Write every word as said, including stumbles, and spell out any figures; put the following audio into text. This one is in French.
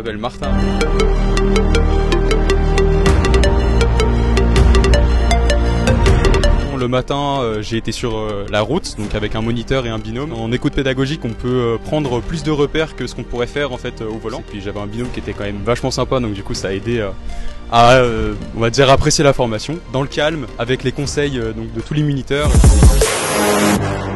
m'appelle Martin. Le matin, euh, j'ai été sur euh, la route, donc avec un moniteur et un binôme. En écoute pédagogique, on peut euh, prendre plus de repères que ce qu'on pourrait faire en fait euh, au volant. Et puis j'avais un binôme qui était quand même vachement sympa, donc du coup ça a aidé euh, à, euh, on va dire, apprécier la formation dans le calme, avec les conseils euh, donc de tous les moniteurs.